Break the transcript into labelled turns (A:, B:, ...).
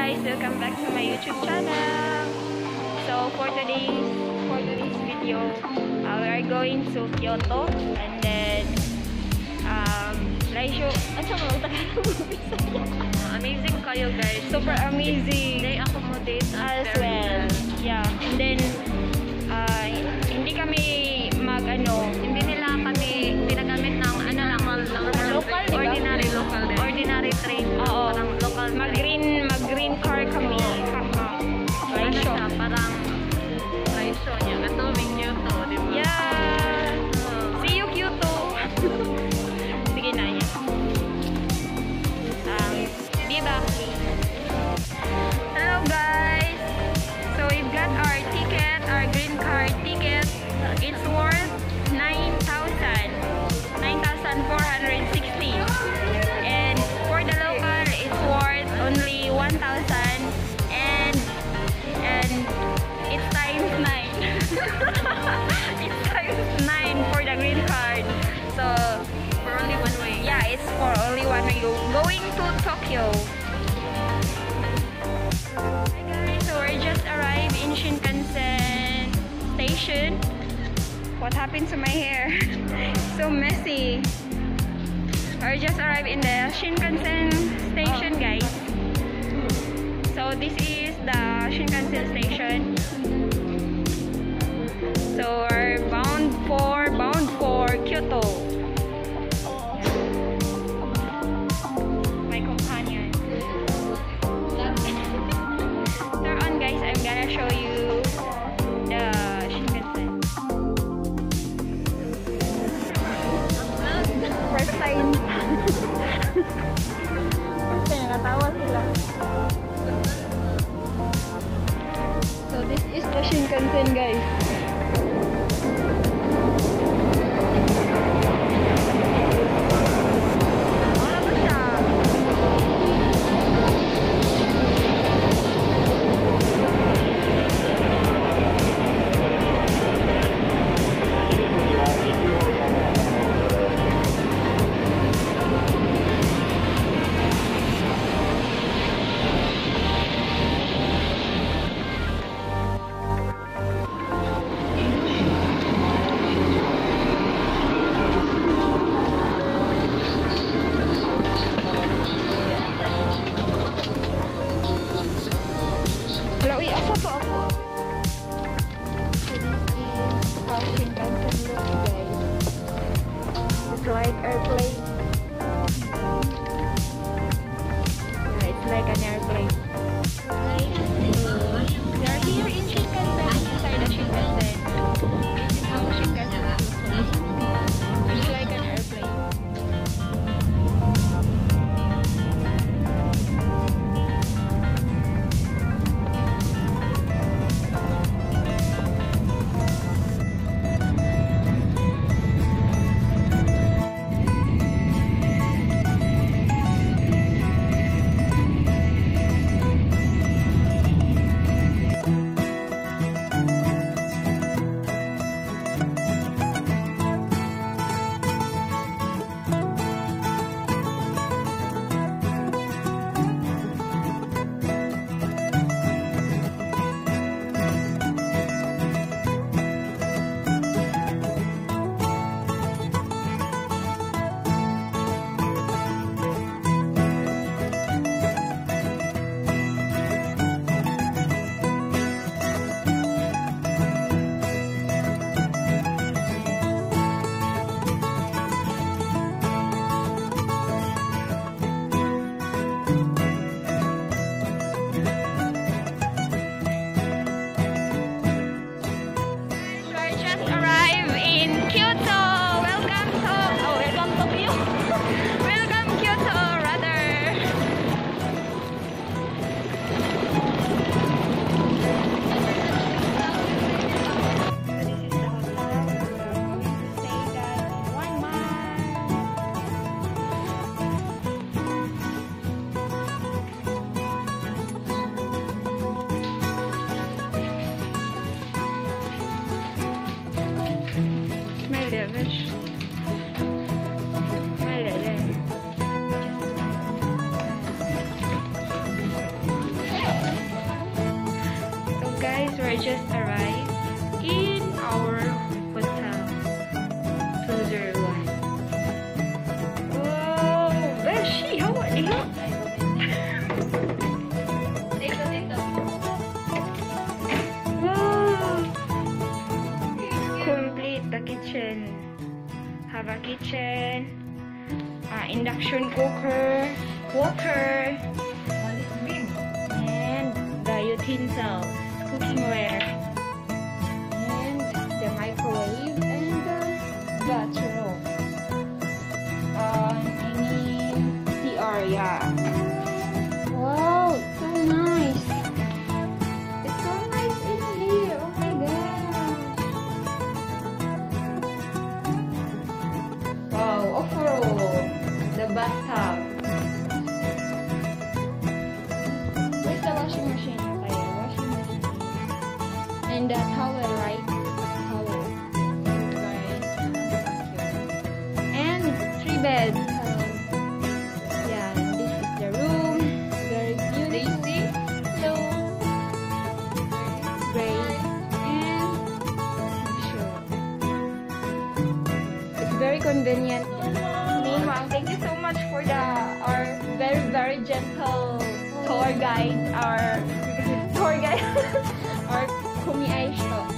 A: guys, welcome back to my YouTube channel. So for today's video, we are going to Kyoto and then amazing kayo guys. Super amazing. They accommodate as well. Yeah. And then hindi kami hindi nila kami ginagamit ng local, ordinary train. Oo. Local mag-green car kami. Parang Raisho niya. Katuming Kyoto, di ba? Yeah. See you Kyoto. Sige na yan. Diba? Hello guys. So we've got our ticket, our green card ticket. It's worth 9,460. And for the local, it's worth only 1,000. And it's times 9. It's times 9 for the green card. So for only one way. Yeah, it's for only one way. Going to Tokyo. Hi guys, so we just arrived in Shinkansen station. What happened to my hair? So messy. We just arrived in the Shinkansen station, guys. So this is the Shinkansen station. So we're bound for Kyoto. My companion. So on guys, I'm gonna show you the Shinkansen. First time. First time, natawa sila. So this is the Shinkansen, guys. Like airplane. Yeah, it's like an airplane. We are here in Shinkansen, inside the Shinkansen. This is how Shinkansen looks like. It's like an airplane. we're just arrived in our hotel 201. Oh, Beshi, how are you? Wow, complete the kitchen. Have a kitchen, induction cooker, water, and the utensils, cookingware, and the microwave, and the bathroom. CR, yeah. Wow, it's so nice. It's so nice in here. Oh my gosh. Wow, off-road. The bathtub. Where's the washing machine? Okay, washing machine. And the towel, right? Towel. Right. And 3 beds. Yeah, this is the room. Very beautiful. So great. And sure. It's very convenient. Wow, thank you so much for our very gentle tour guide, our kumi ay